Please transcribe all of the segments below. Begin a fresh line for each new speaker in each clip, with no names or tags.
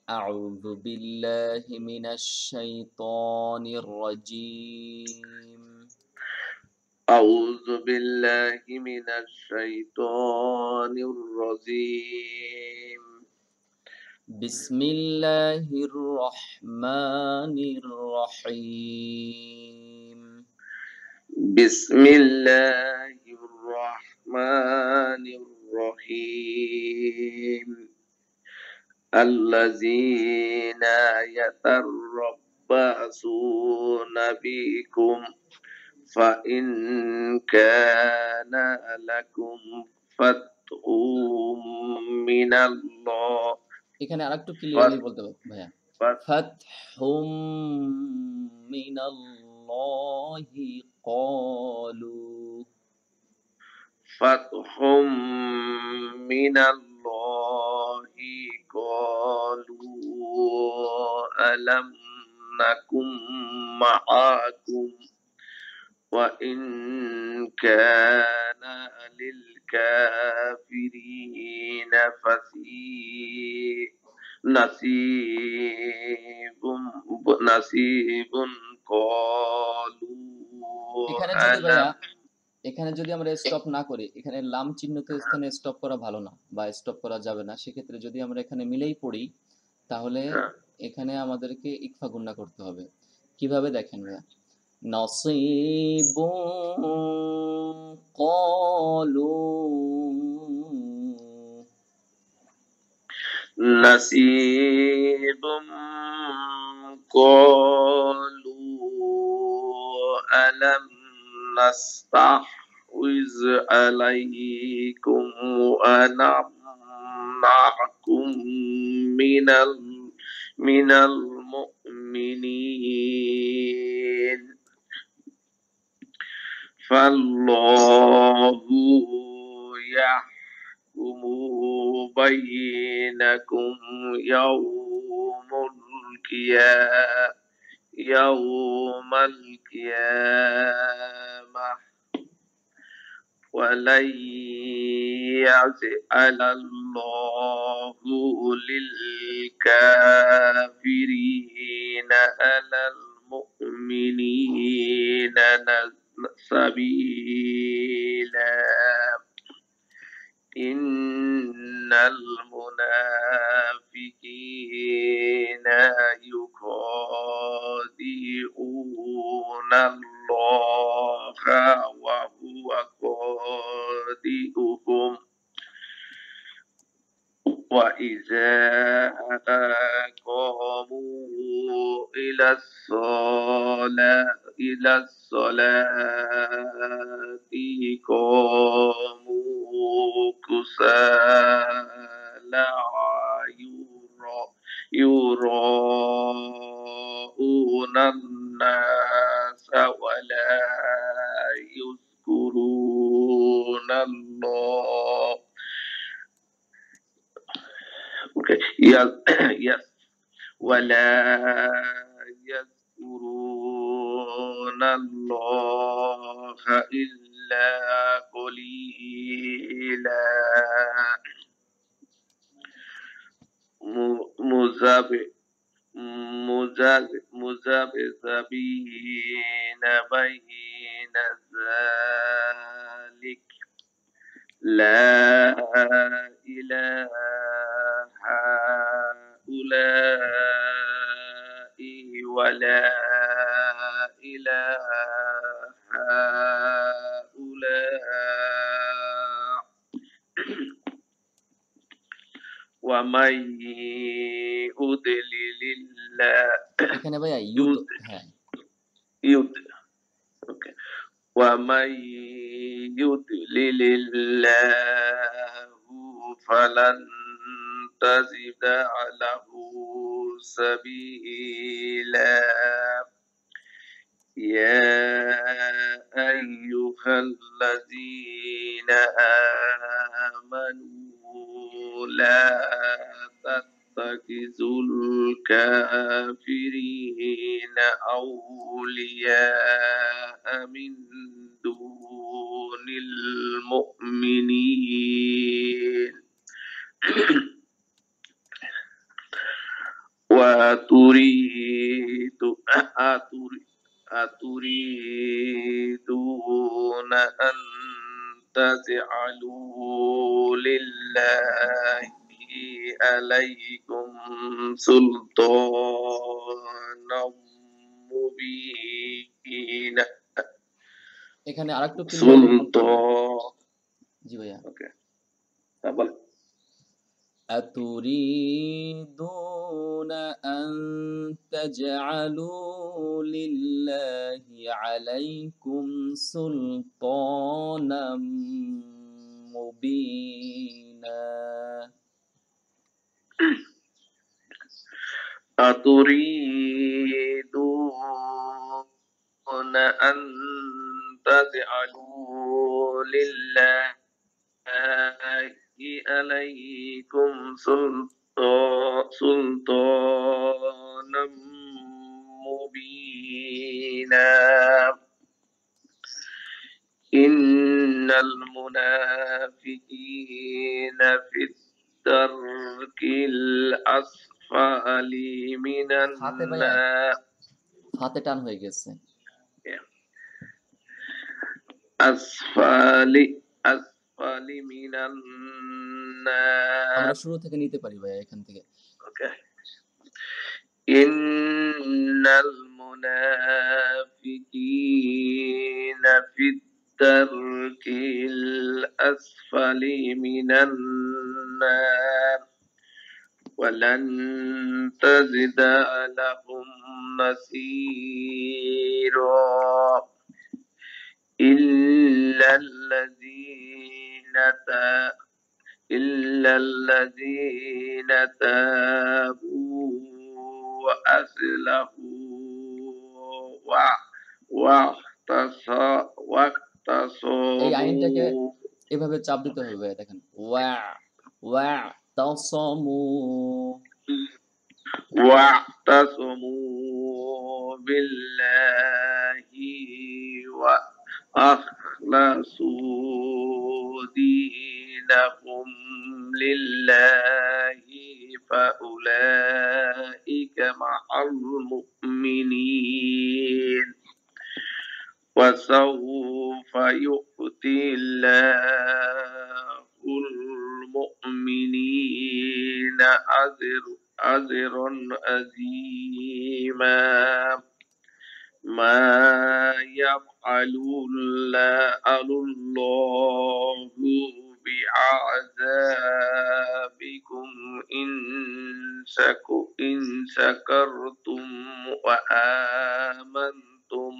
أعوذ بالله من الشيطان الرجيم
أعوذ بالله من الشيطان الرجيم
بسم الله الرحمن الرحيم
بسم الله الرحمن الرحيم الذين يتربصون بكم فإن كان لكم فتح من الله
এখানে আরেকটু ক্লিয়ারলি বলতে ভাইয়া
فت-
ফাতহুম মিনাল্লাহি ক্বালু
فتح من الله قالوا ألم نكن معكم وإن كان للكافرين نصيب قالوا
এখানে যদি ভাইয়া
ألم
এখানে যদি আমরা স্টপ না করি, এখানে লাম চিহ্নিত স্থানে স্টপ করা ভালো না বা স্টপ করা যাবে না। সেক্ষেত্রে যদি আমরা এখানে মিলেই পড়ি তাহলে এখানে আমাদেরকে ইকফা গুন্না করতে হবে। কিভাবে দেখেন ভাইয়া, নসিবুন ক্বালু
نصيب قالوا ألم نستحوذ عليكم ونمنعكم من المؤمنين فالله يحكم بينكم يوم القيامة ولن يجعل الله للكافرين على المؤمنين سبيلا إن المنافقين يخادعون الله وهو خادعهم وإذا قاموا إلى الصلاة قاموا كسالى يراءون الناس ولا يذكرون الله yes ولا يذكرون الله إلا قليلا مذبذبين بين ذلك لا إله هؤلاء ولا إله هؤلاء ومن يضلل الله
এখানে ভাইয়া ইউদ, হ্যাঁ
ومن يضلل الله فلن تجد له سبيلا يا أيها الذين آمنوا لا تتخذوا الكافرين أولياء من دون المؤمنين أتريد أتريدون أن تجعلوا لله عليكم سلطانا مبينا
এখানে আরেকটু ক্লিয়ার ভাবে বলতে হবে।
سلطان
জি ভাইয়া।
ওকে তারপর
أتريدون أن تجعلوا لله عليكم سلطانا مبينا
أتريدون أن تجعلوا لله عليكم سلطانا مبينا إن المنافقين في الدرك الأسفل من
হাতে ভাইয়া
النار
হাতে টান হয়ে গেছে।
أسفل من النار
আমরা শুরু থেকে নিতে পারি ভাইয়া এখান থেকে।
Okay. إن المنافقين في الدرك الأسفل من النار ولن تجد لهم نصيرا إلا الذين تابوا وأصلحوا
এই আইনটাকে
واعتصموا
এভাবে চাপ দিতে হবে ভাইয়া দেখেন। ওয়া'তাসামু
بالله وأخلصوا دينهم لله فأولئك مع المؤمنين وسوف يؤتي الله المؤمنين أجرا عظيما ما يفعل الله بعذابكم إن شكرتم وآمنتم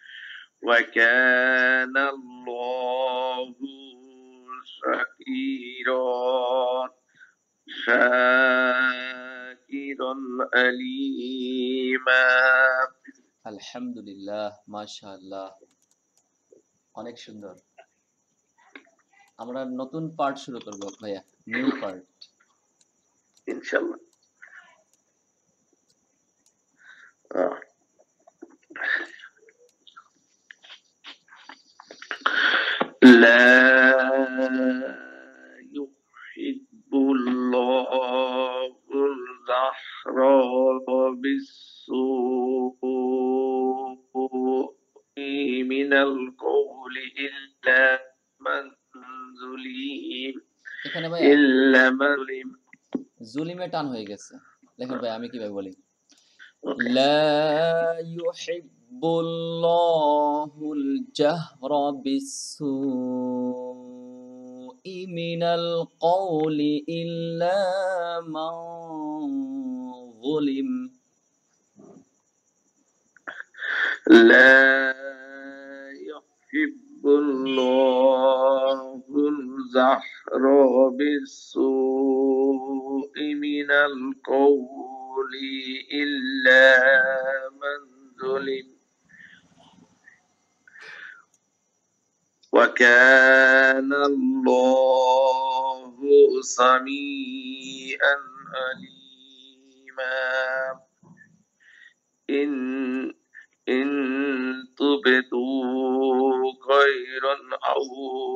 وكان الله شاكرا عليما
আলহামদুলিল্লাহ মাশাআল্লাহ অনেক সুন্দর। আমরা নতুন পার্ট শুরু করব ভাইয়া, নিউ পার্ট।
ইনশাআল্লাহ। لا يحب الله الجهر بالسوء من القول إلا من ظلم
এখানে ভাইয়া
إلا من ظلم
জুলিমে টান হয়ে গেছে। দেখেন ভাই আমি কিভাবে বলি।
Okay.
لا يحب الله الجهر بالسوء من القول إلا من ظلم
لا يحب الله الجهر بالسوء من القول إلا من ظلم وكان الله سميعا عليما إن تبدوا خيرا أو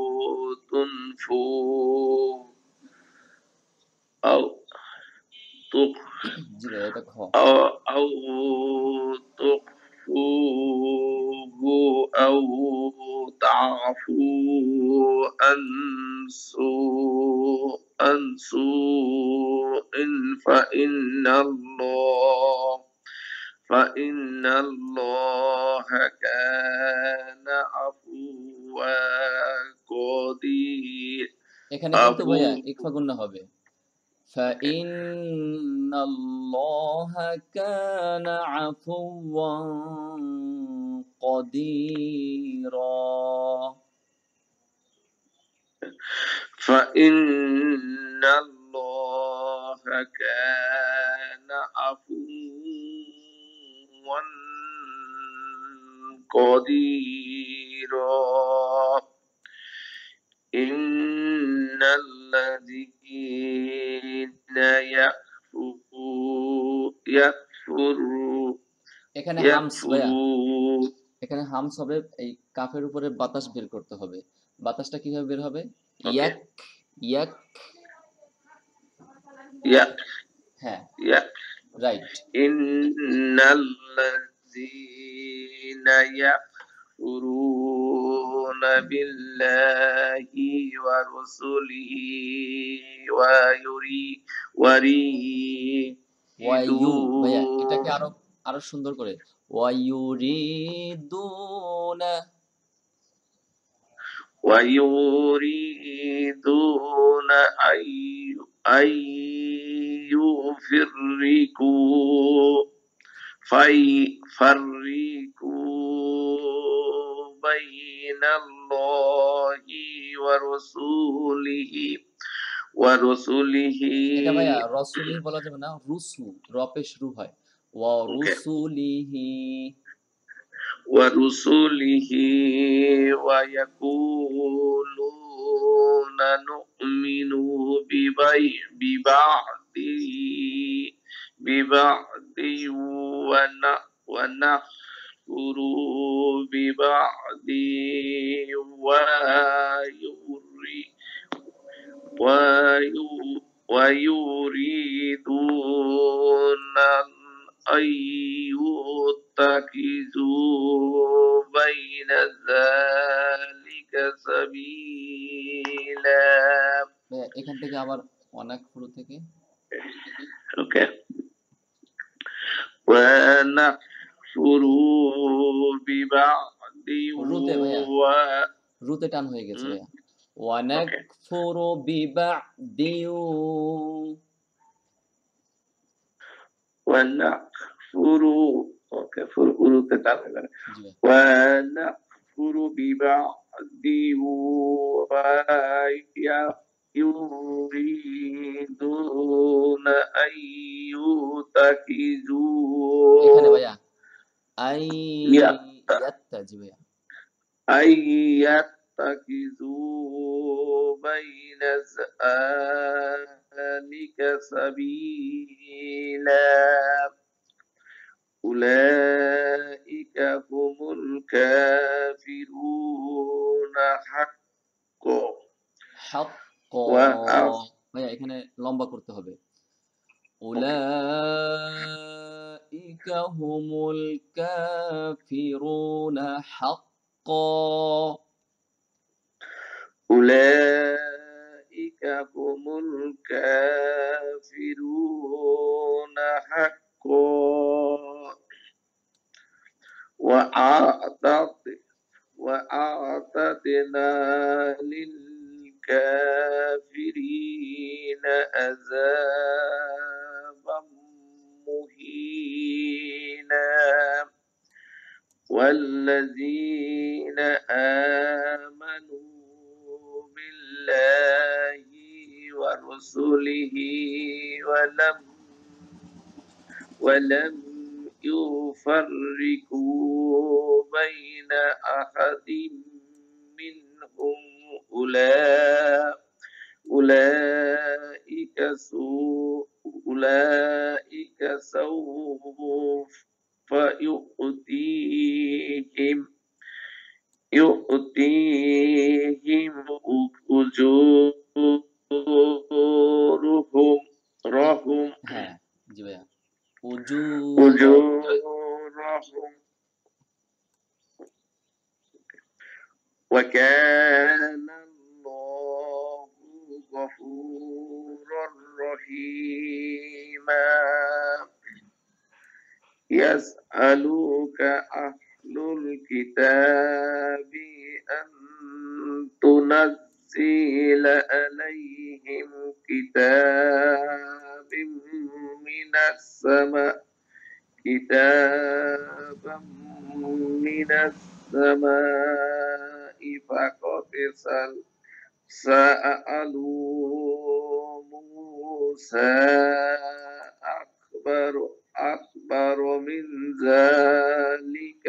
تنفوا
জি ভাইয়া এটা খ।
أو تخفوه أو تعفو عن سوء فإن الله كان عفوا قدير
এখানে কিন্তু ভাইয়া ইকফা গুন্না হবে। فإن الله كان عفوا قديرا
فإن الله كان عفوا قديرا إن الذين
এখানে হামস ভাইয়া,
يكفرون
এখানে হামস হবে, এই কাফের উপরে বাতাস বের করতে হবে। বাতাসটা কিভাবে বের হবে?
Okay.
ইয়াক ইয়াক, হ্যাঁ রাইট।
إن الذين يكفرون بالله ورسله
ওয়াইউ ভাইয়া এটাকে
ويريدون
আরো সুন্দর করে ওয়াইউরিদুনা
أن يفرقوا بين الله ورسله
এটা ভাইয়া রসুলিহি বলা যাবে না, রুসু, রপে শুরু হয়। ওয়া রুসুলিহি
ويقولون نؤمن ببعض ونكفر ببعض ويريدون أن يتخذوا بين ذلك سبيلا.
ভাইয়া এখান থেকে আবার অনেক শুরু থেকে
Okay. ونكفر ببعض
রুতে ভাইয়া, রুতে টান হয়ে গেছে ভাইয়া। ওয়ানাকফুরু বিবা'দিউ
ونكفر উরুতে টান হয়ে গেল। ونكفر ببعض ويريدون أن يتخذوا
এখানে ভাইয়া আইয়াত্তা, জি ভাইয়া
أن يتخذوا بين ذلك سبيلا. أولئك هم الكافرون حقا
ভাইয়া এখানে লম্বা করতে হবে। উলাইকা হুমুল কাফিরুনা হাক্কা
أولئك هم الكافرون حقا وأعتدنا للكافرين عذابا مهينا. والذين آمنوا بالله ورسله ولم يفرقوا بين أحد منهم أولئك سوف يؤتيهم أجورهم
জি ভাইয়া। উজুরহম।
أجورهم وكان الله غفورا رحيما يسألك أهل الكتاب أن تنزل عليهم كتابا من السماء فقد سألوا موسى أكبر من ذلك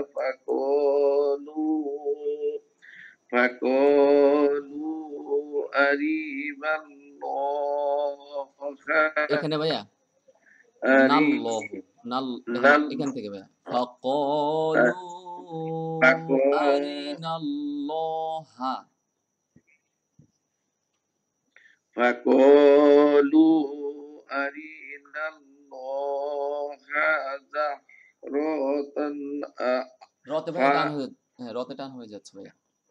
فقالوا أرنا الله
এখানে ভাইয়া
أرنا
নাল্লাহু নাল দেখেন এখান থেকে ভাইয়া ফাকালু আরিনাল্লাহা
فقالوا أرنا الله زهرة
রতে ভাইয়া টান হয়ে হ্যাঁ রতে টান হয়ে যাচ্ছে ভাইয়া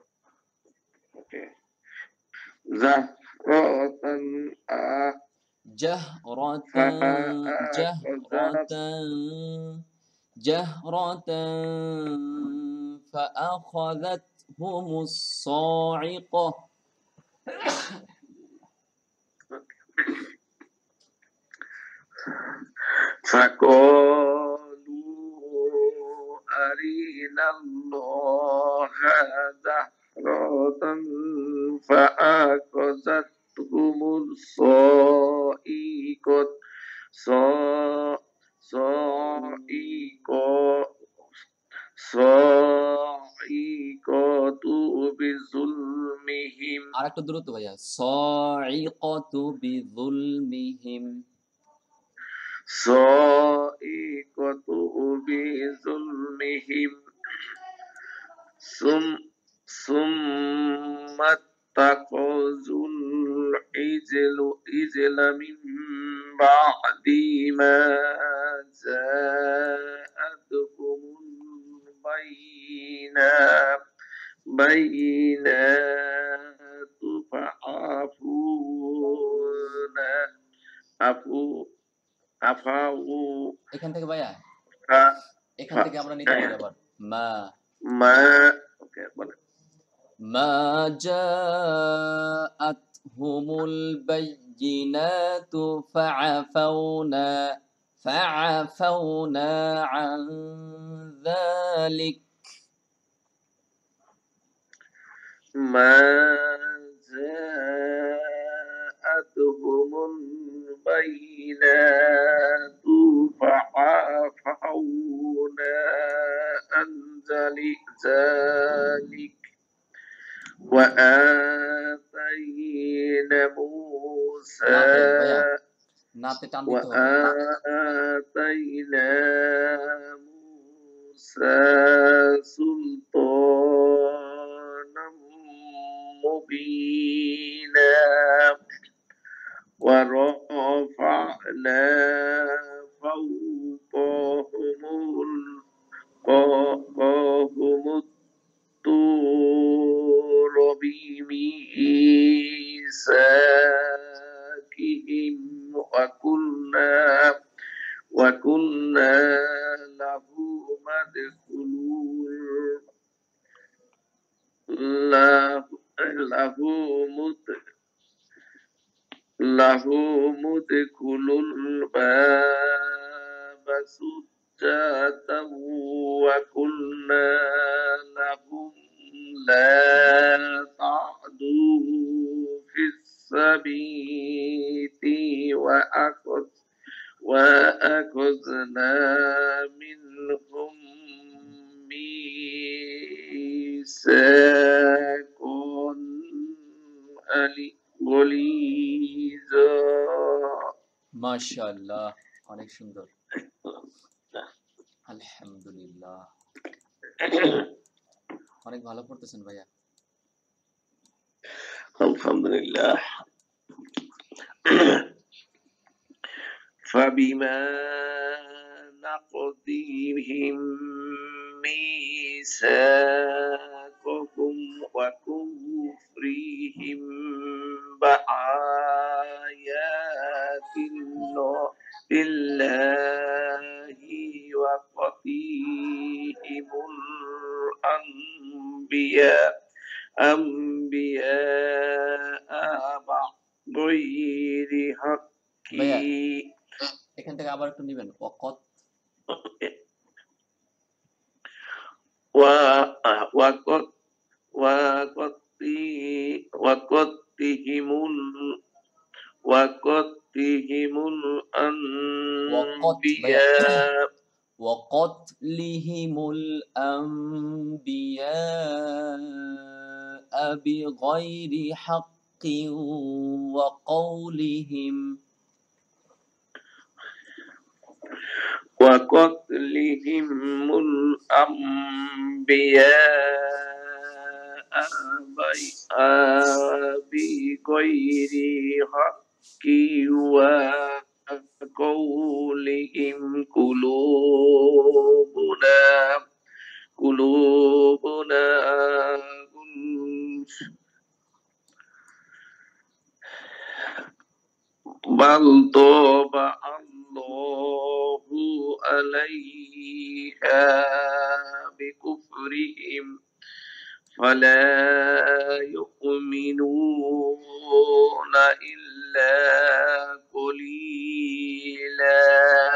زهرة
জাহরাতান জাহরাতান فأخذتهم الصاعقة
فقالوا أرنا الله زهرة فأخذتهم الصاعقة صاعقة بظلمهم
আরেকটু দ্রুত ভাইয়া সাইকাতু বিযুলমিহিম
صائقة بظلمهم ثم اتخذوا العجل من بعد ما جاءتهم البينات عفوا
এখান থেকে ভাইয়া
ف-
এখান থেকে আমরা নিতে পারি আবার মা
ما اوكي বলেন
ما جاءتهم البينات فعفونا عن ذلك
ما جاءتهم البينات فعفونا عن ذلك وآتينا موسى
নাতে ভাইয়া নাতে টান দিতে হবে
وآتينا موسى سلطانا مبينا ورفعنا فوقهم الطور بميثاقهم وقلنا لهم ادخلوا الباب سجدا وقلنا لهم لا تعدوا في السبيل وأخذنا منهم ميثاقا غليظا
মাশাআল্লাহ অনেক সুন্দর আলহামদুলিল্লাহ অনেক ভালো পড়তেছেন ভাইয়া
الحمد لله فبما نقضهم ميثاقهم وكفرهم بآيات الله وقتلهم الأنبياء بغير حق
ভাইয়া এখান থেকে আবার একটু নিবেন ওয়াকত
وقد وقتهم
ওয়াকত ভাইয়া
الأنبياء
وقتلهم الأنبياء بغير حق وقولهم
الأنبياء بغير حق وقولهم قلوبنا بل طبع الله عليها بكفرهم فلا يؤمنون إلا قليلا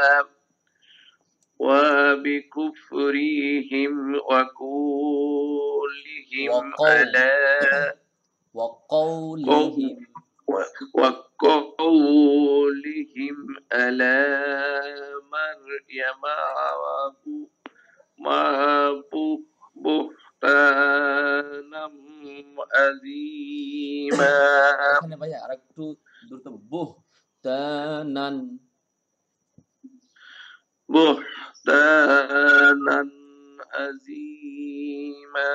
وبكفرهم
وقولهم
وقولهم على مريم بهتانا عظيما
এখানে ভাইয়া আরেকটু দ্রুত বুহতানান
بهتانا عظيما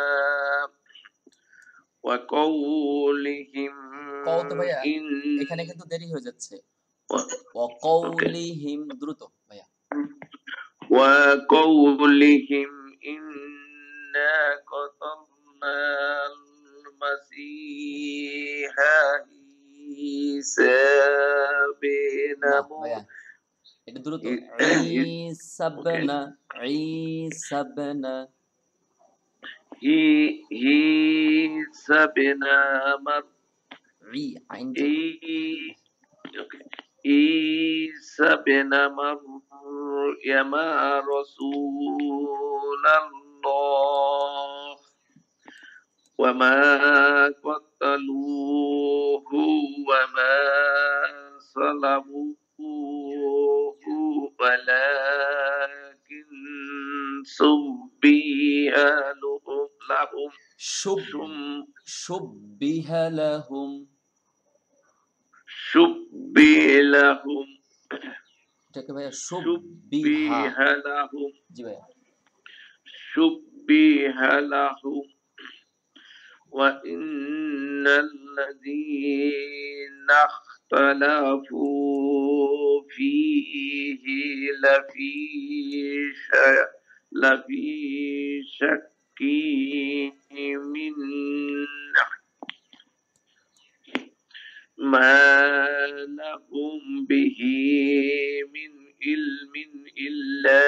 وقولهم
কওত ভাইয়া এখানে কিন্তু দেরি হয়ে যাচ্ছে وقولهم দ্রুত ভাইয়া
وقولهم إنا قتلنا المسيح عيسى بن
না ভাইয়া এটা দ্রুত ঈসাবনা
عيسى بن عيسى بن مريم رسول الله وما قتلوه وما صلبوه ولكن شبه لهم
شبه لهم এটাকে ভাইয়া
شبه لهم
জি ভাইয়া
شبه لهم وإن الذين اختلفوا فيه لفي شك منه ما لهم به من علم إلا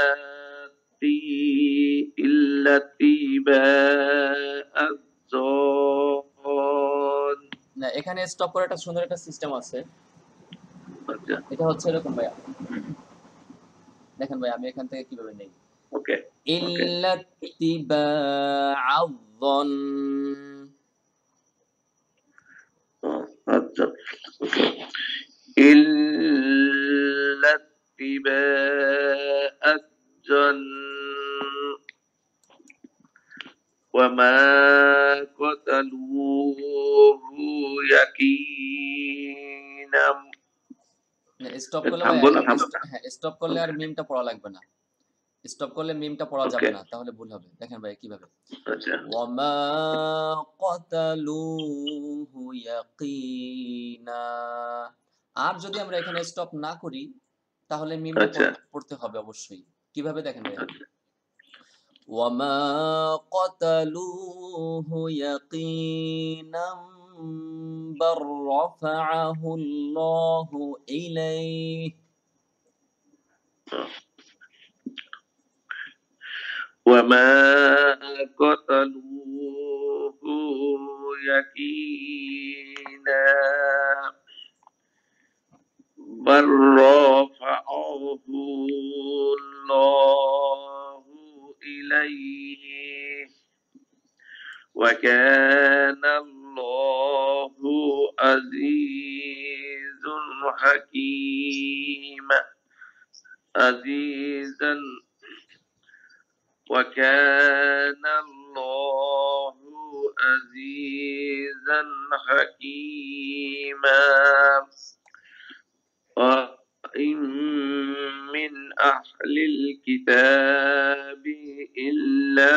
اتباع الظن
না এখানে স্টপ করার একটা সুন্দর একটা সিস্টেম আছে এটা হচ্ছে এরকম ভাইয়া দেখেন ভাই আমি এখান থেকে কিভাবে নেই
ওকে
ইল্লা ইত্তিবা'আ যন
আচ্ছা إلا اتباع الظن وما قتلوه يقينا
স্টপ করলে হ্যাঁ স্টপ করলে আর মিমটা পড়া লাগবে না স্টপ করলে মিমটা পড়া যাবে না তাহলে ভুল হবে দেখেন ভাই কিভাবে
আচ্ছা
ওয়ামা ক্বাতালুহু ইয়াকিনা আর যদি আমরা এখানে স্টপ না করি তাহলে মিমটা
আচ্ছা
পড়তে হবে অবশ্যই। কিভাবে দেখেন ভাইয়া? وَمَا قَتَلُوهُ يَقِينًا بَل رَّفَعَهُ اللَّهُ إِلَيْهِ
وما قتلوه يقينا بل رفعه الله إليه وكان الله عزيز حكيما عزيزا وكان الله عزيزا حكيما وإن من أهل الكتاب إلا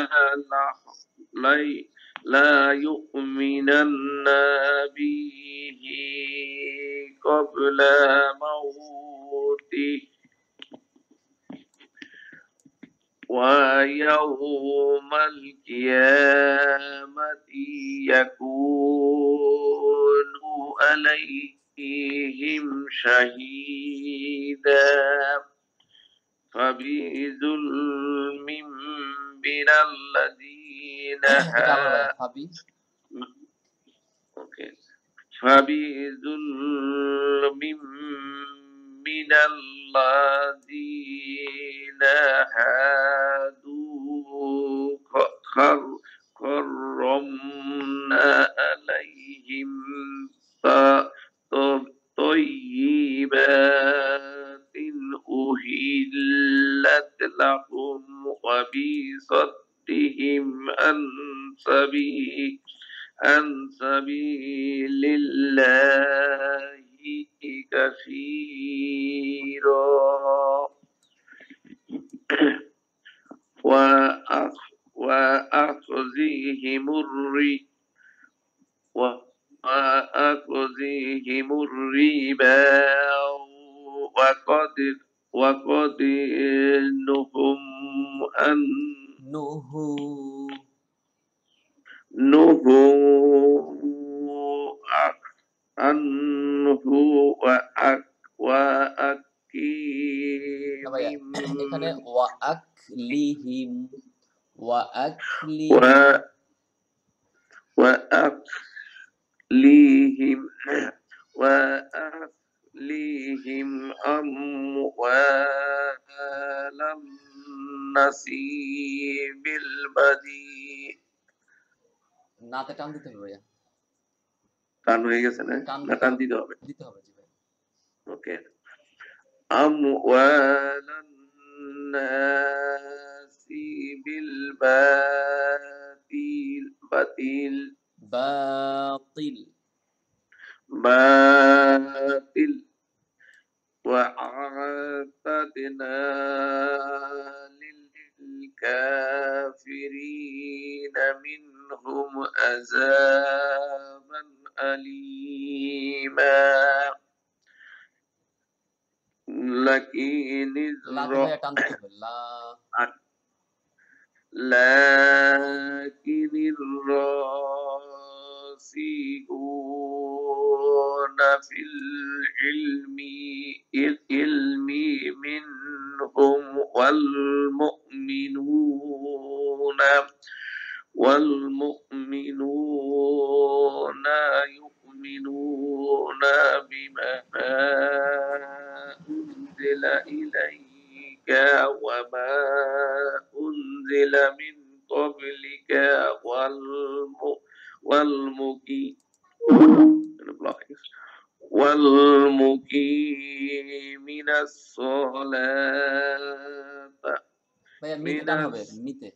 لا يؤمنن به قبل موته ويوم القيامة يكون عليهم شهيدا فبظلم من الذين
এটা আবার ভাইয়া
Okay. فبظلم من الذين هادوا حرمنا عليهم طيبات أحلت لهم وبصدهم عن سبيل الله كثيرا وأخذهم الربا وقد نهم عنه
না ভাইয়া এখানে
وأكلهم وأكلهم أموال الناس بالبذيء
নাতে টান দিতে হবে ভাইয়া।
টান হয়ে গেছে না? না টান দিতে হবে?
দিতে হবে জি ভাই।
ওকে। أموال الناس باطل وأعتدنا للكافرين منهم عذابا أليما لكن الراسخون في العلم منهم والمؤمنون يؤمنون بما أنزل إليك وما أنزل من قبلك والمقيمين الصلاة
ভাইয়া মিতে টান হবে মিতে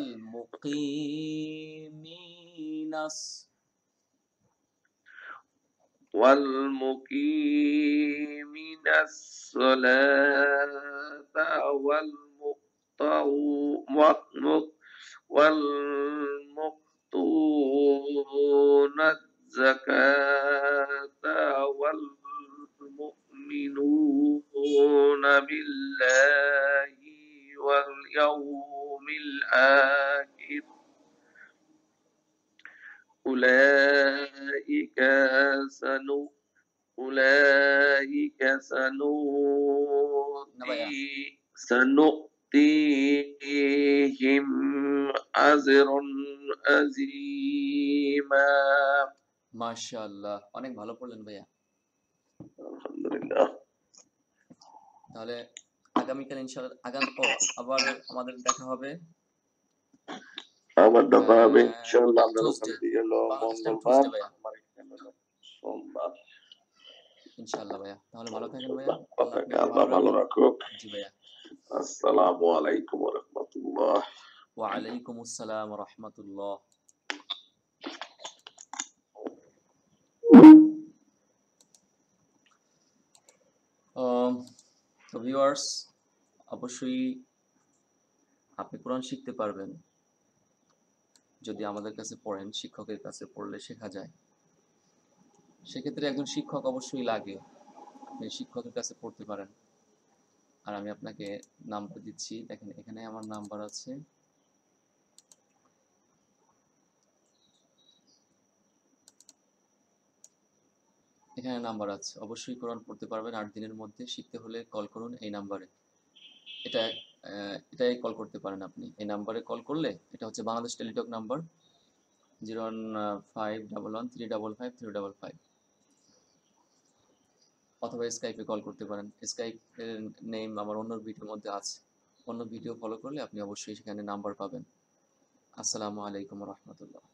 والمقيمين الصلاة والمقتون الزكاة والمؤمنين يؤمنون بالله واليوم الآخر أولئك سنؤ أولئك سنؤتيهم أجرا عظيما
মাশাআল্লাহ, অনেক ভালো পড়লেন ভাইয়া।
আলহামদুলিল্লাহ।
তাহলে আগামীকাল ইনশাআল্লাহ আবার আমাদের দেখা হবে
আবার দেখা হবে ইনশাআল্লাহ। আপনার
Tuesday,
ওখানে দিয়ে হলো
বাংলাদেশ টাইম
মঙ্গলবার,
Tuesday ভাইয়া,
আমার এখানে হলো সোমবার।
ইনশাআল্লাহ ভাইয়া। তাহলে ভালো থাকেন ভাইয়া, আল্লাহ
আপনাকে
আপনাকে
আল্লাহ ভালো
রাখুক।
রাখুক।
জি ভাইয়া।
আসসালামু আলাইকুম ওয়া রাহমাতুল্লাহ।
ওয়া আলাইকুম আসসালাম ওয়া রাহমাতুল্লাহ। তো ভিউয়ার্স, অবশ্যই আপনি কোরআন শিখতে পারবেন যদি আমাদের কাছে পড়েন। শিক্ষকের কাছে পড়লে শেখা যায়। সেক্ষেত্রে একজন শিক্ষক অবশ্যই লাগে। আপনি শিক্ষকের কাছে পড়তে পারেন। আর আমি আপনাকে নাম্বার দিচ্ছি, দেখেন এখানে আমার নাম্বার আছে। এখানে নাম্বার আছে, অবশ্যই কোরআন পড়তে পারবেন 8 দিনের মধ্যে। শিখতে হলে কল করুন এই নাম্বারে। এটাই কল করতে পারেন আপনি। এই নাম্বারে কল করলে, এটা হচ্ছে বাংলাদেশ টেলিটক নাম্বার 01511355355, অথবা স্কাইপে কল করতে পারেন। স্কাইপের নেম আমার অন্য ভিডিওর মধ্যে আছে। অন্য ভিডিও ফলো করলে আপনি অবশ্যই সেখানে নাম্বার পাবেন। আসসালামু আলাইকুম ওয়া রাহমাতুল্লাহ।